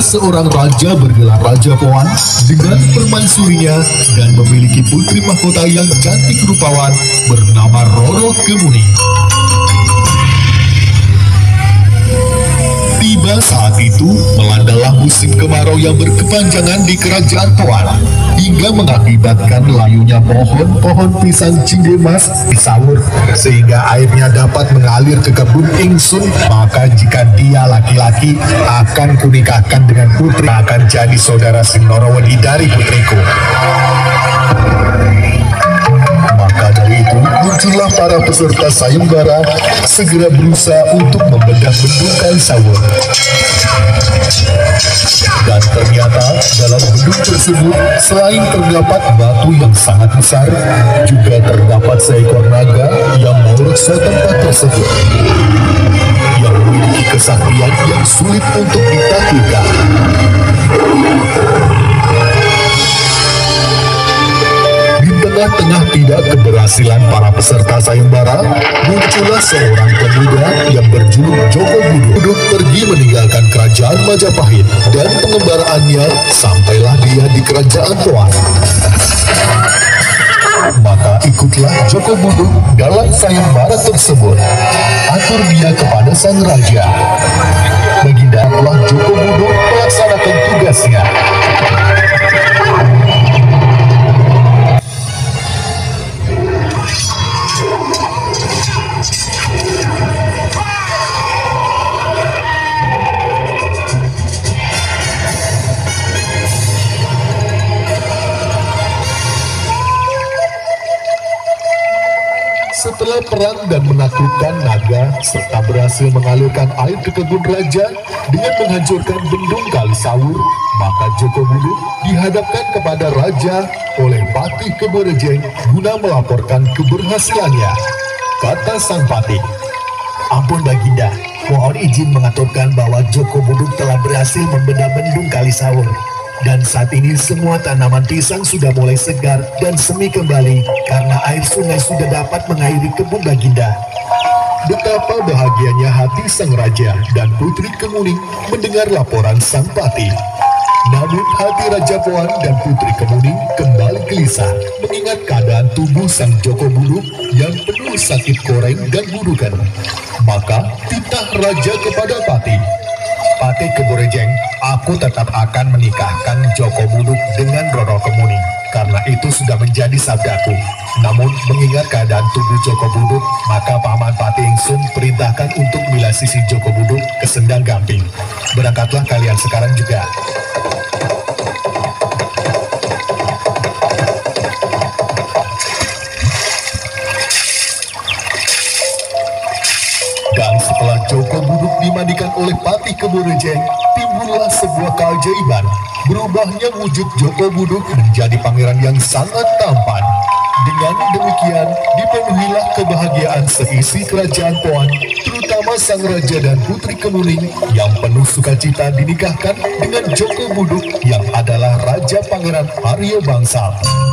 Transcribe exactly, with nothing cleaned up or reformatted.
seorang raja bergelar Raja Poan dengan permaisurinya dan memiliki putri mahkota yang cantik rupawan bernama Roro Kemuning. Tiba saat itu, melandalah musim kemarau yang berkepanjangan di kerajaan Poan, hingga mengakibatkan layunya pohon-pohon pisang cindemas disawur, sehingga airnya dapat mengalir ke kebun ingsun. Maka jika dia laki-laki, akan kunikahkan dengan putri, akan jadi saudara Singorowedi dari putriku. Maka dari itu, muncullah para peserta sayembara segera berusaha untuk membedah bendung Kalisawur. Dan ternyata dalam bendung tersebut, selain terdapat batu yang sangat besar, juga terdapat seekor naga yang memeriksa tempat tersebut, yang memiliki kesaktian yang sulit untuk ditaklukkan. Tengah-tengah tidak keberhasilan para peserta sayembara, muncullah seorang pemuda yang berjuluk Joko Buduk pergi meninggalkan kerajaan Majapahit dan pengembaraannya sampailah dia di kerajaan Poan. Maka ikutlah Joko Buduk dalam sayembara tersebut. Atur dia kepada sang raja. Baginda telah Joko Buduk melaksanakan tugasnya. Setelah perang dan menaklukkan naga serta berhasil mengalirkan air ke kebun raja dengan menghancurkan bendung Kalisawur, maka Joko Buduk dihadapkan kepada raja oleh Patih Keborejeng guna melaporkan keberhasilannya. Kata sang patih, "Ampun Baginda, mohon izin mengaturkan bahwa Joko Buduk telah berhasil membedah bendung Kalisawur. Dan saat ini semua tanaman pisang sudah mulai segar dan semi kembali karena air sungai sudah dapat mengairi kebun Baginda." Betapa bahagianya hati sang raja dan putri Kemuning mendengar laporan sang patih. Namun hati Raja Poan dan putri Kemuning kembali gelisah mengingat keadaan tubuh sang Joko Buduk yang penuh sakit koreng dan burukan. Maka titah raja kepada patih, "Patih Keborejeng, aku tetap akan menikahkan Joko Buduk dengan Roro Kemuning, karena itu sudah menjadi sabdaku. Namun mengingat keadaan tubuh Joko Buduk, maka Paman Patih Ingsun perintahkan untuk milasi si Joko Buduk ke Sendang Gamping. Berangkatlah kalian sekarang juga." Dan setelah Joko Buduk dimandikan oleh Patih Keborejeng, timbullah sebuah keajaiban. Berubahnya wujud Joko Buduk menjadi pangeran yang sangat tampan. Dengan demikian, dipenuhilah kebahagiaan seisi kerajaan Poan, terutama sang raja dan putri Kemuning yang penuh sukacita dinikahkan dengan Joko Buduk yang adalah Raja Pangeran Arya Bangsal.